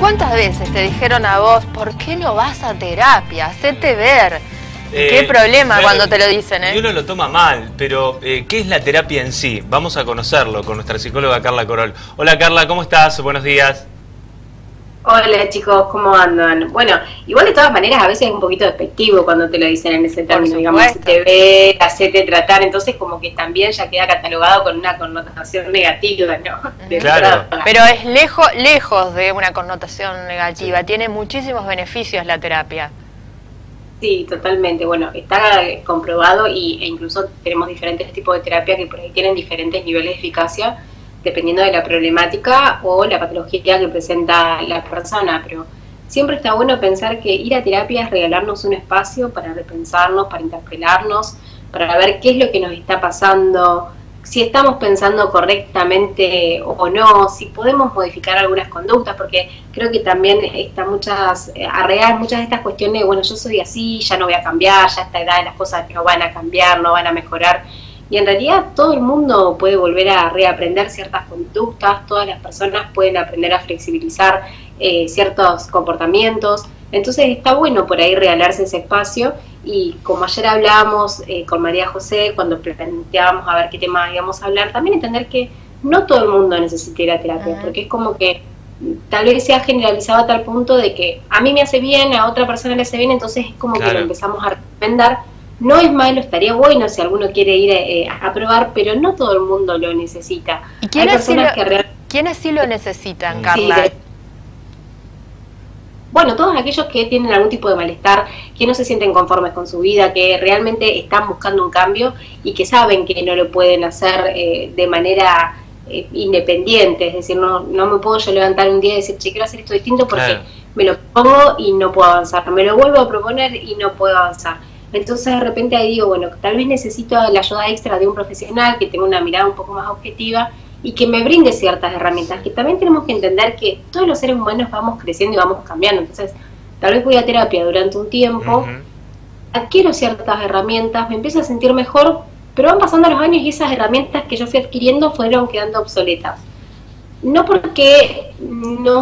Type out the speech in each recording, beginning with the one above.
¿Cuántas veces te dijeron a vos, ¿por qué no vas a terapia? Hacete ver. Qué problema cuando te lo dicen, ¿eh? Y uno lo toma mal, pero ¿qué es la terapia en sí? Vamos a conocerlo con nuestra psicóloga Carla Corol. Hola Carla, ¿cómo estás? Buenos días. Hola chicos, ¿cómo andan? Bueno, igual de todas maneras a veces es un poquito despectivo cuando te lo dicen en ese término, digamos, hacete ver, hacete tratar, entonces como que también ya queda catalogado con una connotación negativa, ¿no? Claro. Pero es lejos de una connotación negativa, sí. Tiene muchísimos beneficios la terapia. Sí, totalmente. Bueno, está comprobado e incluso tenemos diferentes tipos de terapia que por ahí tienen diferentes niveles de eficacia dependiendo de la problemática o la patología que presenta la persona, pero siempre está bueno pensar que ir a terapia es regalarnos un espacio para repensarnos, para interpelarnos, para ver qué es lo que nos está pasando, si estamos pensando correctamente o no, si podemos modificar algunas conductas, porque creo que también está arraigan muchas de estas cuestiones de, bueno, yo soy así, ya no voy a cambiar, ya a esta edad las cosas no van a cambiar, no van a mejorar, y en realidad todo el mundo puede volver a reaprender ciertas conductas, todas las personas pueden aprender a flexibilizar ciertos comportamientos, entonces está bueno por ahí regalarse ese espacio. Y como ayer hablábamos con María José, cuando planteábamos a ver qué tema íbamos a hablar, también entender que no todo el mundo necesita ir a terapia, porque es como que tal vez se ha generalizado a tal punto de que a mí me hace bien, a otra persona le hace bien, entonces es como que lo empezamos a recomendar. No es malo, estaría bueno si alguno quiere ir a probar, pero no todo el mundo lo necesita. ¿Y quiénes sí lo necesitan, Carla? Sí, bueno, todos aquellos que tienen algún tipo de malestar, que no se sienten conformes con su vida, que realmente están buscando un cambio y que saben que no lo pueden hacer de manera independiente, es decir, no me puedo yo levantar un día y decir, che, quiero hacer esto distinto porque me lo pongo y no puedo avanzar, me lo vuelvo a proponer y no puedo avanzar. Entonces de repente ahí digo, bueno, tal vez necesito la ayuda extra de un profesional que tenga una mirada un poco más objetiva y que me brinde ciertas herramientas, que también tenemos que entender que todos los seres humanos vamos creciendo y vamos cambiando, entonces tal vez voy a terapia durante un tiempo, adquiero ciertas herramientas, me empiezo a sentir mejor, pero van pasando los años y esas herramientas que yo fui adquiriendo fueron quedando obsoletas. No porque no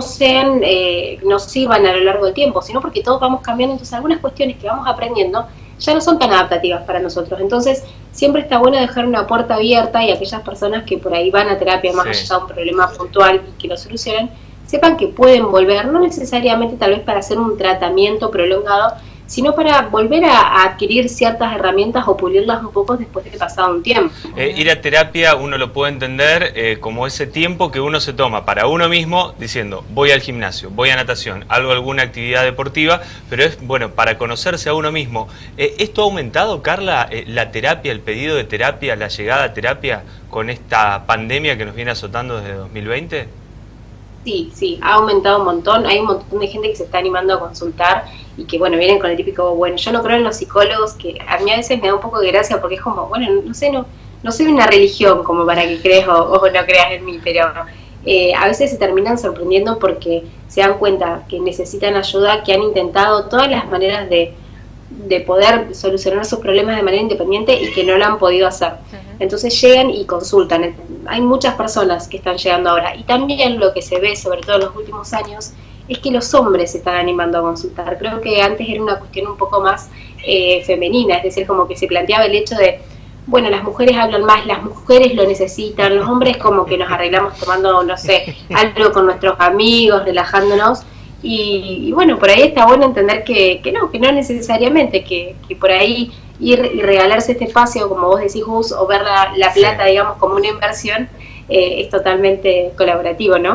sirvan a lo largo del tiempo, sino porque todos vamos cambiando, entonces algunas cuestiones que vamos aprendiendo ya no son tan adaptativas para nosotros. Entonces, siempre está bueno dejar una puerta abierta y aquellas personas que por ahí van a terapia más allá de un problema puntual y que lo solucionen, sepan que pueden volver, no necesariamente tal vez para hacer un tratamiento prolongado, sino para volver a adquirir ciertas herramientas o pulirlas un poco después de pasado un tiempo. Ir a terapia uno lo puede entender como ese tiempo que uno se toma para uno mismo diciendo voy al gimnasio, voy a natación, alguna actividad deportiva, pero es bueno para conocerse a uno mismo. ¿Esto ha aumentado, Carla, la terapia, el pedido de terapia, la llegada a terapia con esta pandemia que nos viene azotando desde 2020? Sí, ha aumentado un montón, hay un montón de gente que se está animando a consultar y que bueno, vienen con el típico, bueno, yo no creo en los psicólogos, que a mí a veces me da un poco de gracia porque es como, bueno, no sé, no soy una religión como para que creas o no creas en mí, pero a veces se terminan sorprendiendo porque se dan cuenta que necesitan ayuda, que han intentado todas las maneras de poder solucionar sus problemas de manera independiente y que no lo han podido hacer. Entonces llegan y consultan. Hay muchas personas que están llegando ahora y también lo que se ve, sobre todo en los últimos años, es que los hombres se están animando a consultar. Creo que antes era una cuestión un poco más femenina, es decir, como que se planteaba el hecho de, bueno, las mujeres hablan más, las mujeres lo necesitan, los hombres como que nos arreglamos tomando, no sé, algo con nuestros amigos, relajándonos. Y bueno, por ahí está bueno entender que no necesariamente, que por ahí ir y regalarse este espacio, como vos decís, Gus, o ver la plata, digamos, como una inversión, es totalmente colaborativo, ¿no?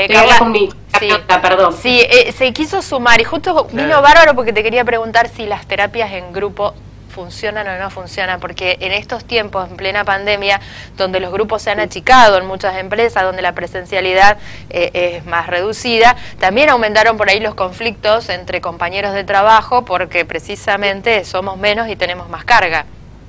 Perdón. Sí, se quiso sumar y justo vino bárbaro porque te quería preguntar si las terapias en grupo funcionan o no funcionan, porque en estos tiempos, en plena pandemia, donde los grupos se han achicado en muchas empresas, donde la presencialidad es más reducida, también aumentaron por ahí los conflictos entre compañeros de trabajo, porque precisamente somos menos y tenemos más carga.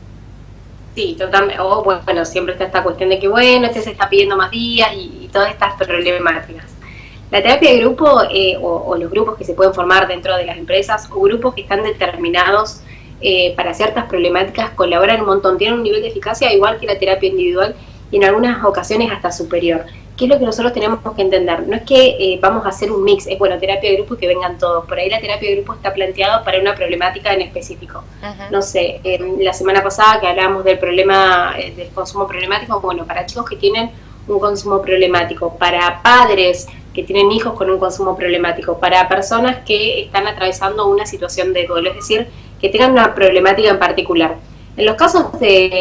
Sí, totalmente. O bueno, siempre está esta cuestión de que, bueno, se está pidiendo más días y todas estas problemáticas. La terapia de grupo o los grupos que se pueden formar dentro de las empresas o grupos que están determinados para ciertas problemáticas colaboran un montón, tienen un nivel de eficacia igual que la terapia individual y en algunas ocasiones hasta superior. ¿qué es lo que nosotros tenemos que entender? No es que vamos a hacer un mix, es bueno, terapia de grupo y que vengan todos. Por ahí la terapia de grupo está planteada para una problemática en específico. No sé, la semana pasada que hablábamos del problema del consumo problemático, bueno, para chicos que tienen un consumo problemático, para padres que tienen hijos con un consumo problemático, para personas que están atravesando una situación de duelo, es decir, que tengan una problemática en particular. En los casos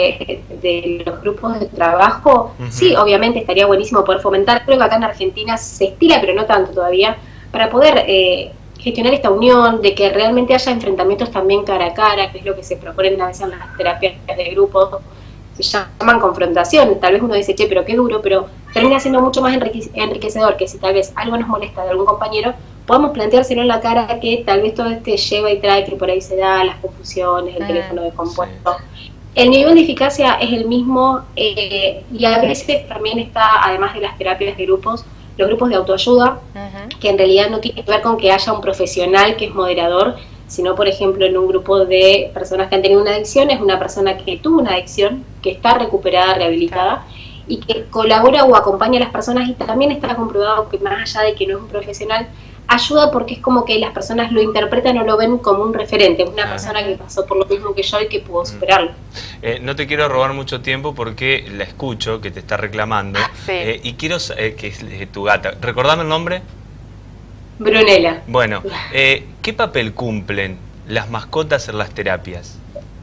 de los grupos de trabajo, sí, obviamente estaría buenísimo poder fomentar. Creo que acá en Argentina se estila, pero no tanto todavía, para poder gestionar esta unión, de que realmente haya enfrentamientos también cara a cara, que es lo que se proponen a veces en las terapias de grupo, se llaman confrontación. Tal vez uno dice, che, pero qué duro, pero termina siendo mucho más enriquecedor que si tal vez algo nos molesta de algún compañero, podamos planteárselo en la cara, que tal vez todo lleva y trae, que por ahí se da las confusiones, el teléfono descompuesto. Sí. El nivel de eficacia es el mismo y a veces también está, además de las terapias de grupos, los grupos de autoayuda, que en realidad no tiene que ver con que haya un profesional que es moderador, sino, por ejemplo, en un grupo de personas que han tenido una adicción, es una persona que tuvo una adicción, que está recuperada, rehabilitada, y que colabora o acompaña a las personas, y también está comprobado que más allá de que no es un profesional, ayuda porque es como que las personas lo interpretan o lo ven como un referente, una persona que pasó por lo mismo que yo y que pudo superarlo. No te quiero robar mucho tiempo porque la escucho, que te está reclamando, y quiero que es tu gata. ¿Recordame el nombre? Brunella. Bueno, ¿qué papel cumplen las mascotas en las terapias?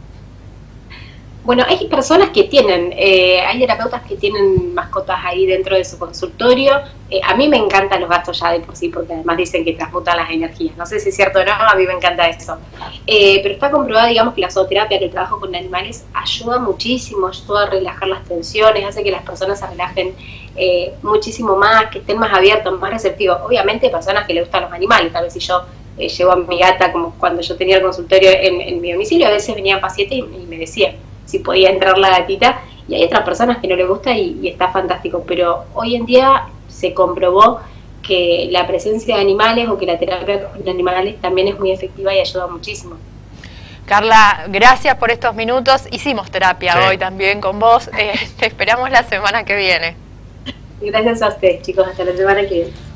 Bueno, hay personas que tienen, hay terapeutas que tienen mascotas ahí dentro de su consultorio. A mí me encantan los gatos ya de por sí, porque además dicen que transmutan las energías. No sé si es cierto o no, a mí me encanta eso. Pero está comprobado, digamos, que la zooterapia, que el trabajo con animales, ayuda muchísimo, ayuda a relajar las tensiones, hace que las personas se relajen muchísimo más, que estén más abiertos, más receptivos. Obviamente, personas que les gustan los animales, tal vez si yo llevo a mi gata, como cuando yo tenía el consultorio en mi domicilio, a veces venían pacientes y me decían si podía entrar la gatita, y hay otras personas que no les gusta y está fantástico, pero hoy en día se comprobó que la presencia de animales o que la terapia con animales también es muy efectiva y ayuda muchísimo. Carla, gracias por estos minutos, hicimos terapia hoy también con vos, te esperamos la semana que viene. Gracias a ustedes, chicos, hasta la semana que viene.